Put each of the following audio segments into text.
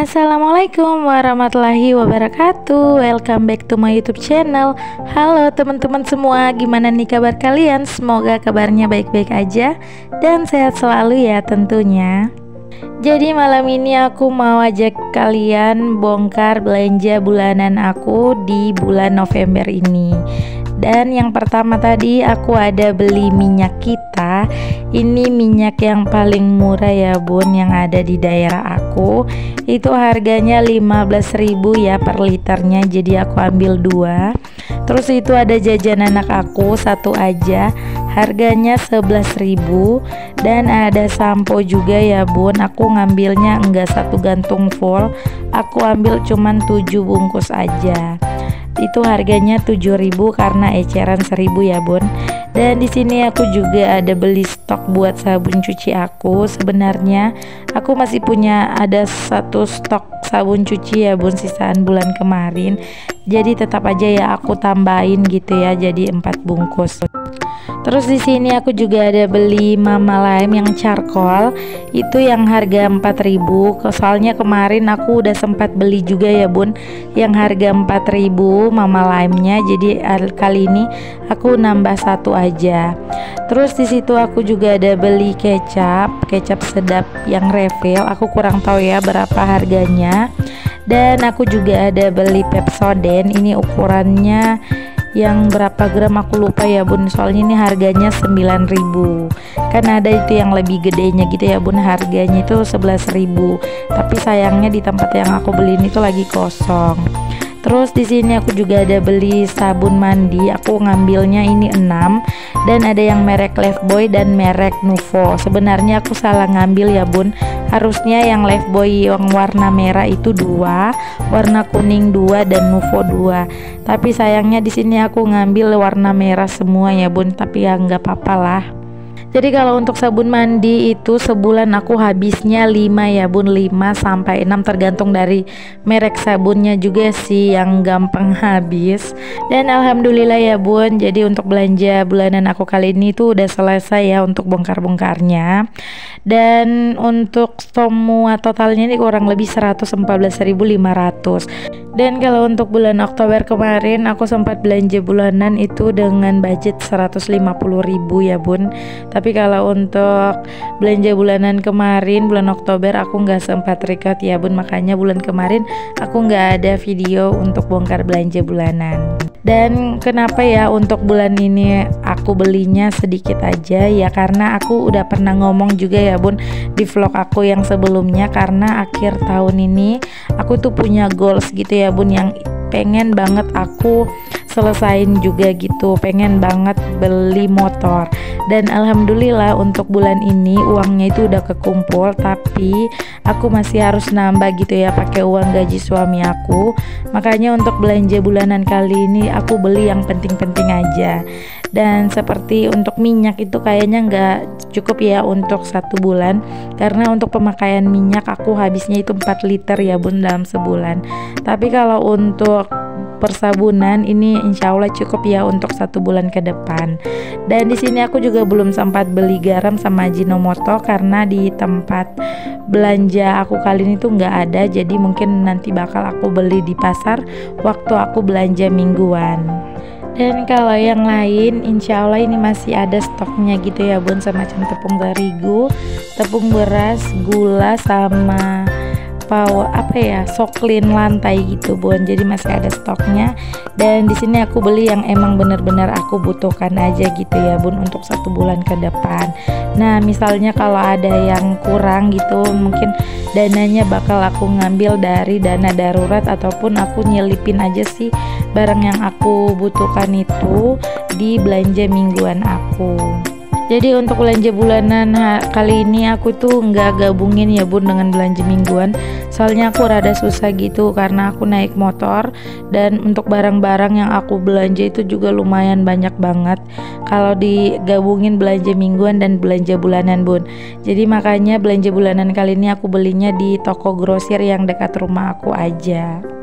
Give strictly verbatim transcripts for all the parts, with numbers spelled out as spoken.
Assalamualaikum warahmatullahi wabarakatuh. Welcome back to my YouTube channel. Halo teman-teman semua, gimana nih kabar kalian? Semoga kabarnya baik-baik aja dan sehat selalu ya tentunya. Jadi malam ini aku mau ajak kalian bongkar belanja bulanan aku di bulan November ini. Dan yang pertama tadi aku ada beli minyak kita. Ini minyak yang paling murah ya bun, yang ada di daerah aku. Itu harganya lima belas ribu ya per liternya, jadi aku ambil dua. Terus itu ada jajan anak aku satu aja, harganya sebelas ribu. Dan ada sampo juga ya bun, aku ngambilnya enggak satu gantung full, aku ambil cuman tujuh bungkus aja. Itu harganya tujuh ribu karena eceran seribu ya bun. Dan di sini aku juga ada beli stok buat sabun cuci aku. Sebenarnya aku masih punya ada satu stok sabun cuci ya bun, sisaan bulan kemarin. Jadi tetap aja ya aku tambahin gitu ya, jadi empat bungkus. Terus di sini aku juga ada beli Mama Lime yang charcoal, itu yang harga empat ribu. Soalnya kemarin aku udah sempat beli juga ya bun, yang harga empat ribu Mama Lime-nya. Jadi kali ini aku nambah satu aja. Terus di situ aku juga ada beli kecap, kecap sedap yang refill. Aku kurang tahu ya berapa harganya. Dan aku juga ada beli Pepsodent, ini ukurannya yang berapa gram aku lupa ya bun, soalnya ini harganya sembilan ribu. Kan ada itu yang lebih gedenya gitu ya bun, harganya itu sebelas ribu. Tapi sayangnya di tempat yang aku beli ini tuh lagi kosong. Terus di sini aku juga ada beli sabun mandi, aku ngambilnya ini enam, dan ada yang merek Lifebuoy dan merek Nuvo. Sebenarnya aku salah ngambil ya bun, harusnya yang Lifebuoy yang warna merah itu dua, warna kuning dua, dan Nuvo dua. Tapi sayangnya di sini aku ngambil warna merah semua ya bun, tapi ya nggak apa-apa lah. Jadi kalau untuk sabun mandi itu sebulan aku habisnya lima ya bun, lima sampai enam tergantung dari merek sabunnya juga sih yang gampang habis. Dan alhamdulillah ya bun, jadi untuk belanja bulanan aku kali ini tuh udah selesai ya untuk bongkar-bongkarnya. Dan untuk semua totalnya ini kurang lebih seratus empat belas ribu lima ratus. Dan kalau untuk bulan Oktober kemarin aku sempat belanja bulanan itu dengan budget seratus lima puluh ribu ya bun. Tapi kalau untuk belanja bulanan kemarin bulan Oktober aku nggak sempat record ya bun, makanya bulan kemarin aku nggak ada video untuk bongkar belanja bulanan. Dan kenapa ya untuk bulan ini aku belinya sedikit aja ya, karena aku udah pernah ngomong juga ya bun di vlog aku yang sebelumnya, karena akhir tahun ini aku tuh punya goals gitu ya bun, yang pengen banget aku selesain juga gitu, pengen banget beli motor. Dan alhamdulillah untuk bulan ini uangnya itu udah kekumpul, tapi aku masih harus nambah gitu ya pakai uang gaji suami aku. Makanya untuk belanja bulanan kali ini aku beli yang penting-penting aja. Dan seperti untuk minyak itu kayaknya nggak cukup ya untuk satu bulan, karena untuk pemakaian minyak aku habisnya itu empat liter ya bun dalam sebulan. Tapi kalau untuk persabunan ini insya Allah cukup ya untuk satu bulan ke depan. Dan di sini aku juga belum sempat beli garam sama Ajinomoto karena di tempat belanja aku kali ini tuh nggak ada, jadi mungkin nanti bakal aku beli di pasar waktu aku belanja mingguan. Dan kalau yang lain insya Allah ini masih ada stoknya gitu ya bun, semacam tepung terigu, tepung beras, gula, sama power apa ya, soklin lantai gitu bun. Jadi masih ada stoknya. Dan di sini aku beli yang emang bener-bener aku butuhkan aja gitu ya bun untuk satu bulan ke depan. Nah misalnya kalau ada yang kurang gitu, mungkin dananya bakal aku ngambil dari dana darurat, ataupun aku nyelipin aja sih barang yang aku butuhkan itu di belanja mingguan aku. Jadi untuk belanja bulanan kali ini aku tuh nggak gabungin ya bun dengan belanja mingguan, soalnya aku rada susah gitu karena aku naik motor, dan untuk barang-barang yang aku belanja itu juga lumayan banyak banget kalau digabungin belanja mingguan dan belanja bulanan bun. Jadi makanya belanja bulanan kali ini aku belinya di toko grosir yang dekat rumah aku aja.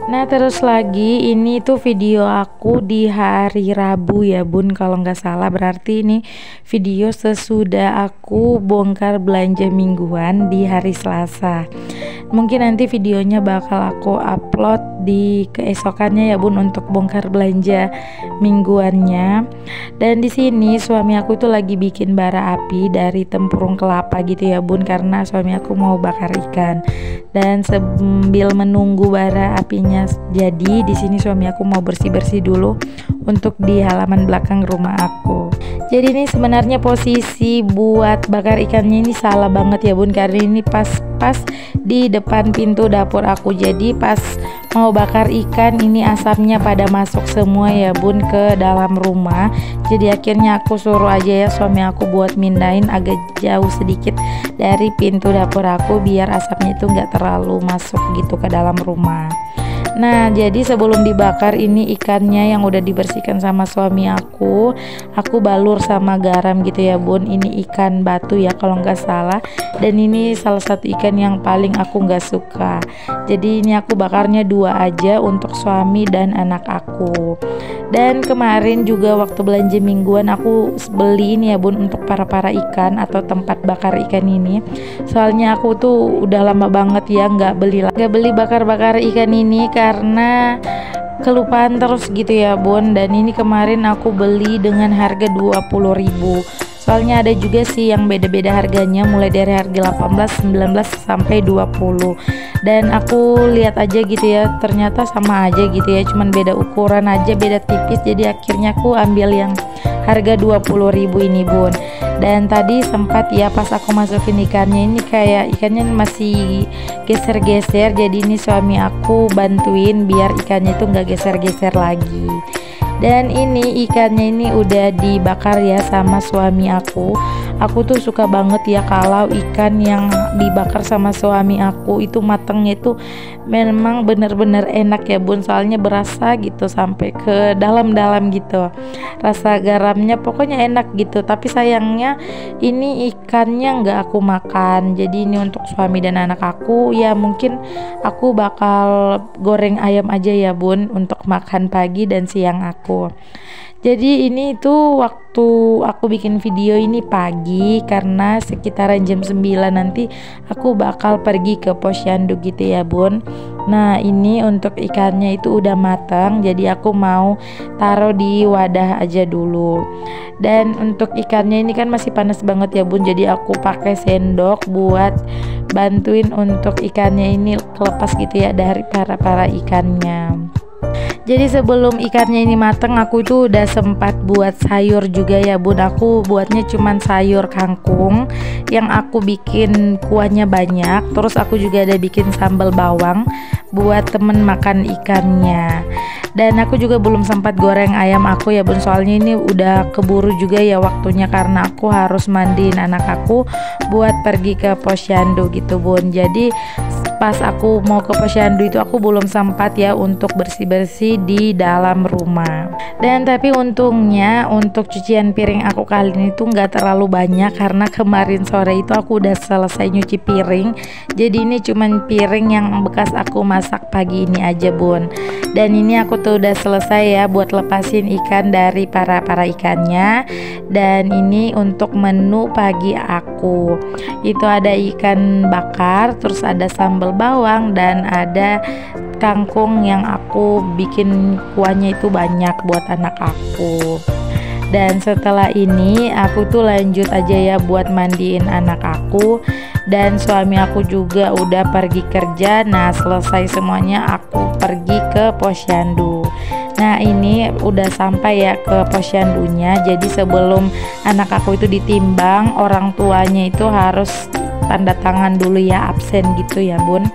Nah terus lagi ini tuh video aku di hari Rabu ya bun, kalau nggak salah. Berarti ini video sesudah aku bongkar belanja mingguan di hari Selasa. Mungkin nanti videonya bakal aku upload di keesokannya ya bun, untuk bongkar belanja mingguannya. Dan di sini suami aku tuh lagi bikin bara api dari tempurung kelapa gitu ya bun, karena suami aku mau bakar ikan. Dan sambil menunggu bara apinya jadi, di sini suami aku mau bersih-bersih dulu untuk di halaman belakang rumah aku. Jadi ini sebenarnya posisi buat bakar ikannya ini salah banget ya bun, karena ini pas-pas di depan pintu dapur aku. Jadi pas mau bakar ikan ini asapnya pada masuk semua ya bun ke dalam rumah. Jadi akhirnya aku suruh aja ya suami aku buat mindahin agak jauh sedikit dari pintu dapur aku, biar asapnya itu nggak terlalu masuk gitu ke dalam rumah. Nah jadi sebelum dibakar ini ikannya yang udah dibersihkan sama suami aku, aku balur sama garam gitu ya bun. Ini ikan batu ya kalau nggak salah, dan ini salah satu ikan yang paling aku nggak suka. Jadi ini aku bakarnya dua aja untuk suami dan anak aku. Dan kemarin juga waktu belanja mingguan aku beli ini ya bun untuk para-para ikan atau tempat bakar ikan ini. Soalnya aku tuh udah lama banget ya nggak beli nggak beli bakar-bakar ikan ini karena kelupaan terus gitu ya bun. Dan ini kemarin aku beli dengan harga dua puluh ribu. Soalnya ada juga sih yang beda-beda harganya, mulai dari harga delapan belas, sembilan belas sampai dua puluh. Dan aku lihat aja gitu ya, ternyata sama aja gitu ya, cuman beda ukuran aja, beda tipis. Jadi akhirnya aku ambil yang harga dua puluh ribu ini bun. Dan tadi sempat ya pas aku masukin ikannya ini kayak ikannya masih geser-geser. Jadi ini suami aku bantuin biar ikannya itu nggak geser-geser lagi. Dan ini ikannya ini udah dibakar ya sama suami aku. Aku tuh suka banget ya kalau ikan yang dibakar sama suami aku itu matangnya itu memang bener-bener enak ya bun. Soalnya berasa gitu sampai ke dalam-dalam gitu, rasa garamnya pokoknya enak gitu. Tapi sayangnya ini ikannya nggak aku makan. Jadi ini untuk suami dan anak aku ya, mungkin aku bakal goreng ayam aja ya bun untuk makan pagi dan siang aku. Jadi ini tuh waktu aku bikin video ini pagi, karena sekitaran jam sembilan nanti aku bakal pergi ke posyandu gitu ya bun. Nah ini untuk ikannya itu udah matang, jadi aku mau taruh di wadah aja dulu. Dan untuk ikannya ini kan masih panas banget ya bun, jadi aku pakai sendok buat bantuin untuk ikannya ini lepas gitu ya dari para-para ikannya. Jadi sebelum ikannya ini mateng, aku itu udah sempat buat sayur juga ya bun. Aku buatnya cuman sayur kangkung yang aku bikin kuahnya banyak. Terus aku juga ada bikin sambal bawang buat temen makan ikannya. Dan aku juga belum sempat goreng ayam aku ya bun, soalnya ini udah keburu juga ya waktunya, karena aku harus mandiin anak aku buat pergi ke posyandu gitu bun. Jadi pas aku mau ke posyandu itu aku belum sempat ya untuk bersih-bersih di dalam rumah. Dan tapi untungnya untuk cucian piring aku kali ini tuh nggak terlalu banyak, karena kemarin sore itu aku udah selesai nyuci piring. Jadi ini cuman piring yang bekas aku masak pagi ini aja bun. Dan ini aku tuh udah selesai ya buat lepasin ikan dari para-para ikannya. Dan ini untuk menu pagi aku, itu ada ikan bakar, terus ada sambal bawang, dan ada kangkung yang aku bikin kuahnya itu banyak buat anak aku. Dan setelah ini aku tuh lanjut aja ya buat mandiin anak aku. Dan suami aku juga udah pergi kerja. Nah selesai semuanya aku pergi ke posyandu. Nah ini udah sampai ya ke posyandunya. Jadi sebelum anak aku itu ditimbang, orang tuanya itu harus tanda tangan dulu ya, absen gitu ya bun.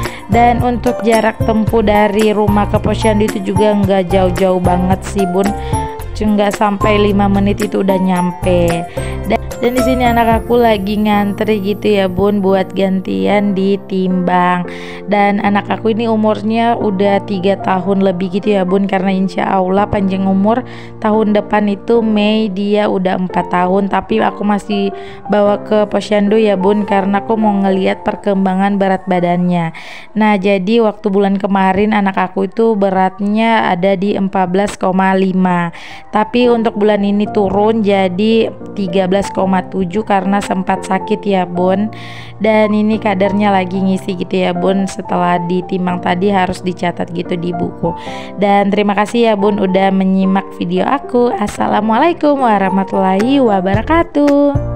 Dan untuk jarak tempuh dari rumah ke posyandu itu juga nggak jauh-jauh banget sih bun, nggak sampai lima menit itu udah nyampe. Dan Dan di sini anak aku lagi ngantri gitu ya bun, buat gantian ditimbang. Dan anak aku ini umurnya udah tiga tahun lebih gitu ya bun, karena insya Allah panjang umur tahun depan itu Mei dia udah empat tahun. Tapi aku masih bawa ke posyandu ya bun, karena aku mau ngeliat perkembangan berat badannya. Nah jadi waktu bulan kemarin anak aku itu beratnya ada di empat belas koma lima, tapi untuk bulan ini turun jadi tiga belas koma tujuh karena sempat sakit ya bun. Dan ini kadarnya lagi ngisi gitu ya bun, setelah ditimbang tadi harus dicatat gitu di buku. Dan terima kasih ya bun udah menyimak video aku. Assalamualaikum warahmatullahi wabarakatuh.